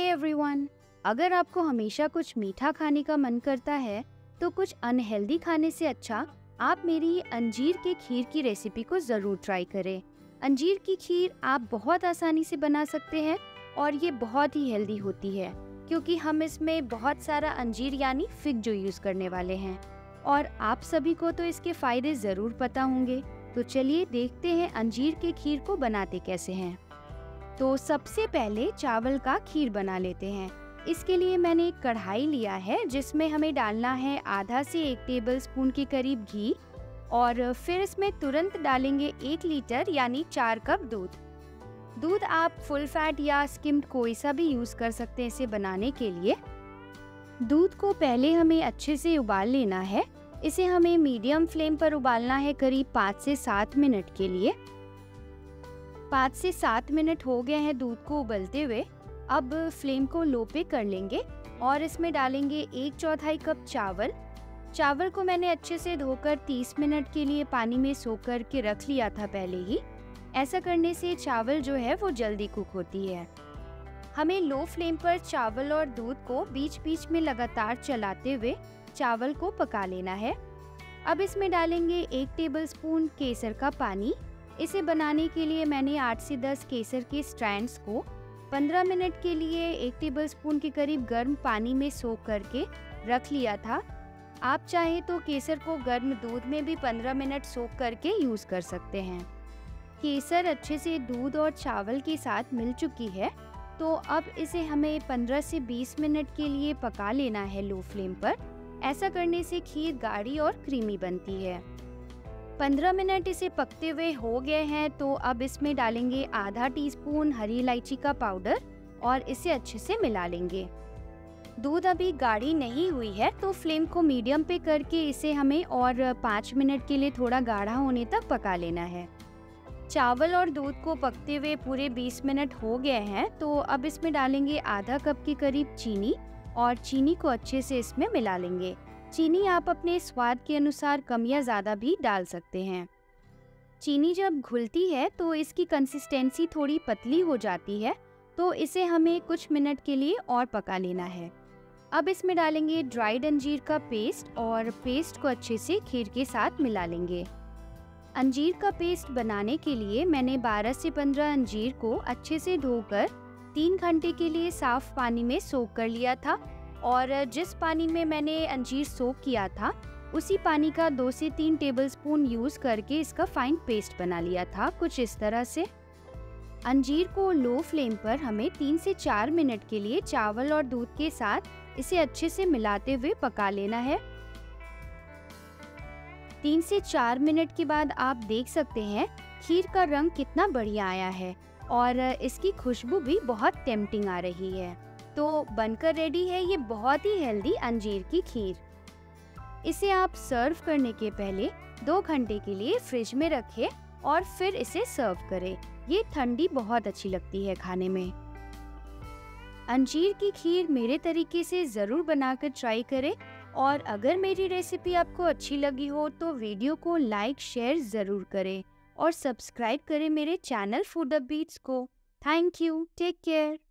Everyone, अगर आपको हमेशा कुछ मीठा खाने का मन करता है तो कुछ अनहेल्दी खाने से अच्छा आप मेरी अंजीर के खीर की रेसिपी को ज़रूर ट्राई करें। अंजीर की खीर आप बहुत आसानी से बना सकते हैं और ये बहुत ही हेल्दी होती है क्योंकि हम इसमें बहुत सारा अंजीर यानी फिग जो यूज़ करने वाले हैं और आप सभी को तो इसके फ़ायदे ज़रूर पता होंगे। तो चलिए देखते हैं अंजीर के खीर को बनाते कैसे हैं। तो सबसे पहले चावल का खीर बना लेते हैं। इसके लिए मैंने एक कढ़ाई लिया है जिसमें हमें डालना है आधा से 1 टेबलस्पून के करीब घी और फिर इसमें तुरंत डालेंगे 1 लीटर यानी 4 कप दूध आप फुल फैट या स्किम्ड कोई सा भी यूज़ कर सकते हैं इसे बनाने के लिए। दूध को पहले हमें अच्छे से उबाल लेना है। इसे हमें मीडियम फ्लेम पर उबालना है करीब 5 से 7 मिनट के लिए। 5 से 7 मिनट हो गए हैं दूध को उबलते हुए। अब फ्लेम को लो पे कर लेंगे और इसमें डालेंगे 1/4 कप चावल को मैंने अच्छे से धोकर 30 मिनट के लिए पानी में सोख कर के रख लिया था पहले ही। ऐसा करने से चावल जो है वो जल्दी कुक होती है। हमें लो फ्लेम पर चावल और दूध को बीच बीच में लगातार चलाते हुए चावल को पका लेना है। अब इसमें डालेंगे 1 टेबलस्पून केसर का पानी। इसे बनाने के लिए मैंने 8 से 10 केसर के स्ट्रैंड्स को 15 मिनट के लिए 1 टेबलस्पून के करीब गर्म पानी में सोख करके रख लिया था। आप चाहे तो केसर को गर्म दूध में भी 15 मिनट सोख करके यूज़ कर सकते हैं। केसर अच्छे से दूध और चावल के साथ मिल चुकी है तो अब इसे हमें 15 से 20 मिनट के लिए पका लेना है लो फ्लेम पर। ऐसा करने से खीर गाढ़ी और क्रीमी बनती है। 15 मिनट इसे पकते हुए हो गए हैं तो अब इसमें डालेंगे आधा टीस्पून हरी इलायची का पाउडर और इसे अच्छे से मिला लेंगे। दूध अभी गाढ़ी नहीं हुई है तो फ्लेम को मीडियम पे करके इसे हमें और 5 मिनट के लिए थोड़ा गाढ़ा होने तक पका लेना है। चावल और दूध को पकते हुए पूरे 20 मिनट हो गए हैं तो अब इसमें डालेंगे आधा कप के करीब चीनी और चीनी को अच्छे से इसमें मिला लेंगे। चीनी आप अपने स्वाद के अनुसार कम या ज़्यादा भी डाल सकते हैं। चीनी जब घुलती है तो इसकी कंसिस्टेंसी थोड़ी पतली हो जाती है तो इसे हमें कुछ मिनट के लिए और पका लेना है। अब इसमें डालेंगे ड्राइड अंजीर का पेस्ट और पेस्ट को अच्छे से खीर के साथ मिला लेंगे। अंजीर का पेस्ट बनाने के लिए मैंने 12 से 15 अंजीर को अच्छे से धोकर 3 घंटे के लिए साफ पानी में सोख कर लिया था और जिस पानी में मैंने अंजीर सोख किया था उसी पानी का 2 से 3 टेबलस्पून यूज़ करके इसका फाइन पेस्ट बना लिया था कुछ इस तरह से। अंजीर को लो फ्लेम पर हमें 3 से 4 मिनट के लिए चावल और दूध के साथ इसे अच्छे से मिलाते हुए पका लेना है। 3 से 4 मिनट के बाद आप देख सकते हैं खीर का रंग कितना बढ़िया आया है और इसकी खुशबू भी बहुत टेम्पटिंग आ रही है। तो बनकर रेडी है ये बहुत ही हेल्दी अंजीर की खीर। इसे आप सर्व करने के पहले 2 घंटे के लिए फ्रिज में रखें और फिर इसे सर्व करें। ये ठंडी बहुत अच्छी लगती है खाने में। अंजीर की खीर मेरे तरीके से ज़रूर बनाकर ट्राई करें और अगर मेरी रेसिपी आपको अच्छी लगी हो तो वीडियो को लाइक शेयर ज़रूर करें और सब्सक्राइब करें मेरे चैनल फूड अपबीट्स को। Thank you, take care.